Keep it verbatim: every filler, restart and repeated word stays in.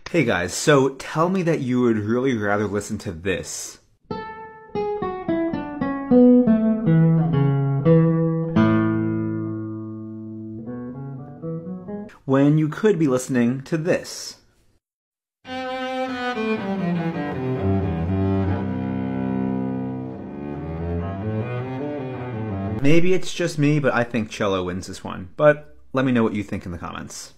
Hey guys, so tell me that you would really rather listen to this when you could be listening to this. Maybe it's just me, but I think cello wins this one. But let me know what you think in the comments.